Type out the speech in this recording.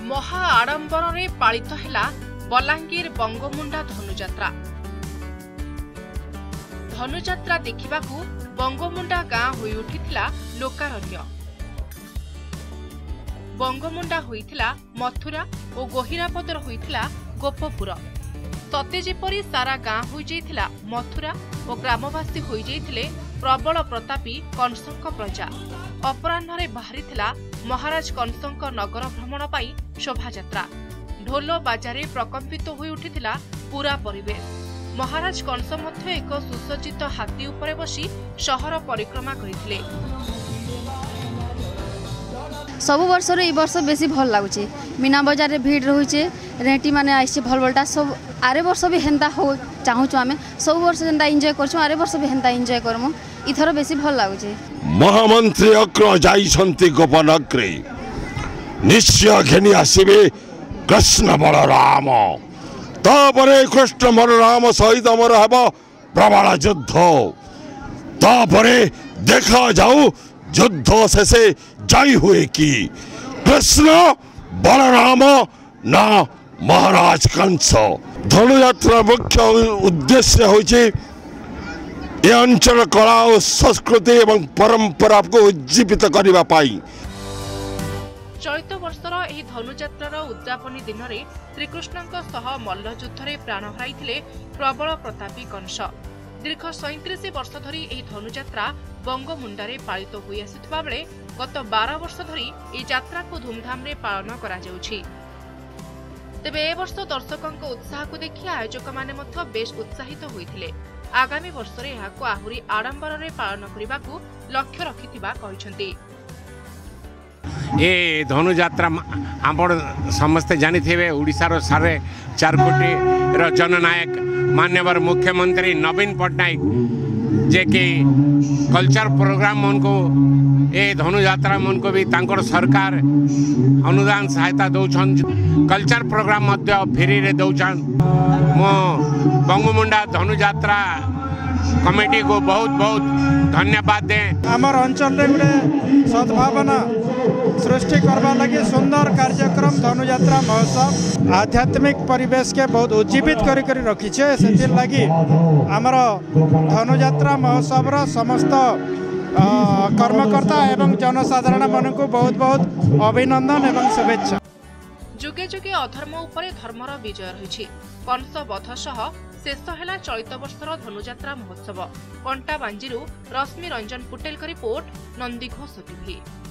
महा आडंबर रे पालित हेला बलांगीर बंगमुंडा धनुजात्रा। धनुजात्रा देखिबाकू बंगमुंडा गाँ होई उठिथिला लोकारण्य। बंगमुंडा होइथिला मथुरा और गोहिरापदर होइथिला गोपपुर। सते जेपरी सारा गाँ होई जाइथिला मथुरा और ग्रामवासी होई जाइथिले प्रबल प्रतापी कंसंक प्रजा। अपराह्न बाहरीथिला महाराज कंसंक नगर भ्रमण पाई शोभायात्रा। ढोल बाजारे प्रकंपित होई उठिथिला पूरा परिवेश। महाराज कंस मध्य एक सुसज्जित हाथी उपरे बसी शहर परिक्रमा करिथिले। सब वर्ष रे वर्ष बेसी भल लागुचे। मीना बाजार रे भीड़ रहुचे, रेटी माने आइसे भल भलटा सब। आरे वर्ष भी हेंता हो चाहूछु आमे सब वर्ष जेंता एन्जॉय करछु, आरे वर्ष भी हेंता एन्जॉय करमु। इथर बेसी भल लागुचे। महामंत्री अग्र जाइछन्ति गोपनग्रे, निश्चय घेनी आसीबे कृष्ण बलराम। तापरे कृष्ण बलराम सहित अमर हब प्रबल युद्ध। तापरे देखा जाऊ युद्ध शेषे जय हुए कि कृष्ण बलराम ना महाराज कंस। धनुयात्रा मुख्य उद्देश्य होइछे ए अंचल कला और संस्कृति एवं परंपरा को उज्जीवित करबा पाई। चलित वर्षर एही धनुजात्रार उद्यापनी दिन में श्रीकृष्णଙ୍କ सह मल्लयुद्धरे प्राण हराइथिले प्रबल प्रतापी कंस। दीर्घ 37 वर्ष धरी एही धनुजात्रा बंगमुंडारे पालित होई आसिथिबा बेले गत 12 वर्ष धरी एही यात्रा को धूमधाम रे पालन करा जाउछि। तेबे ए वर्ष दर्शकଙ୍କ उत्साह को देखि आयोजक माने मध्य बेस उत्साहित होइथिले। आगामी वर्ष रे एहाको आहुरी आडंबर रे पालन करिबाकू लक्ष्य रखिथिबा कहिसंती। ए धनुजात्रा आपण समस्ते जानी थे ओडिशार 4.5 कोटी जननायक मान्यवर मुख्यमंत्री नवीन पट्टनायक जे कि कल्चर प्रोग्राम मन को ए धनुजात्रा मन को भी तांकर सरकार अनुदान सहायता दौछन। कल्चर प्रोग्राम मध्य फ्री रे दौछन। मो बंगमुंडा धनुजात्रा कमिटी को बहुत बहुत धन्यवाद दे। आमर अंचल रे गोटे सद्भावना सृष्टि करवा लगी सुंदर कार्यक्रम धनुजात्रा महोत्सव आध्यात्मिक परिवेश के बहुत उज्जीवित करी रखीछे। से लगी आमर धनुजात्रा महोत्सव समस्त कर्मकर्ता एवं जनसाधारण मन को बहुत बहुत अभिनंदन एवं शुभेच्छा। जुगे जुगे अधर्म उपरे धर्मर विजय रही। कंस बध सह शेष है चलित वर्षर धनुजात्रा महोत्सव। कंटाबांजीरू रश्मि रंजन पुटेल का रिपोर्ट, नंदीघोष टीवी।